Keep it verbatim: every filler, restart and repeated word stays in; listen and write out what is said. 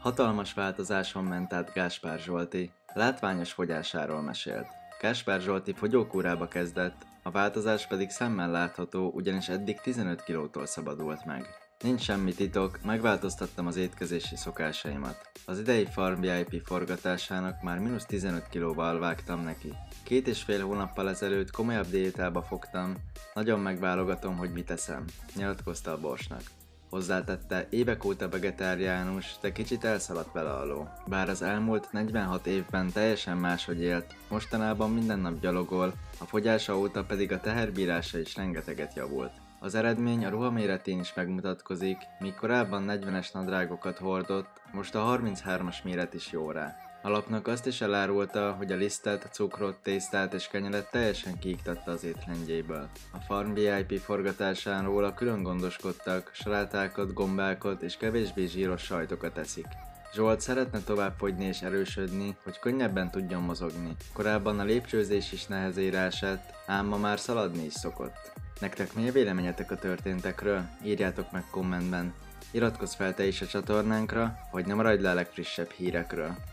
Hatalmas változáson ment át Gáspár Zsolti, látványos fogyásáról mesélt. Gáspár Zsolti fogyókúrába kezdett, a változás pedig szemmel látható, ugyanis eddig tizenöt kilótól szabadult meg. Nincs semmi titok, megváltoztattam az étkezési szokásaimat. Az idei Farm vé i pé forgatásának már mínusz tizenöt kilóval vágtam neki. Két és fél hónappal ezelőtt komolyabb diétába fogtam, nagyon megválogatom, hogy mit eszem, nyilatkozta a Borsnak. Hozzátette, évek óta vegetáriánus, de kicsit elszaladt vele a ló. Bár az elmúlt negyvenhat évben teljesen máshogy élt, mostanában minden nap gyalogol, a fogyása óta pedig a teherbírása is rengeteget javult. Az eredmény a ruhaméretén is megmutatkozik, míg korábban negyvenes nadrágokat hordott, most a harminchármas méret is jó rá. A lapnak azt is elárulta, hogy a lisztet, cukrot, tésztát és kenyeret teljesen kiiktatta az étrendjéből. A Farm vé i pé forgatásán róla külön gondoskodtak, salátákat, gombákat és kevésbé zsíros sajtokat eszik. Zsolt szeretne tovább fogyni és erősödni, hogy könnyebben tudjon mozogni. Korábban a lépcsőzés is nehezére esett, ám ma már szaladni is szokott. Nektek mi a véleményetek a történtekről? Írjátok meg kommentben. Iratkozz fel te is a csatornánkra, hogy ne maradj le a legfrissebb hírekről.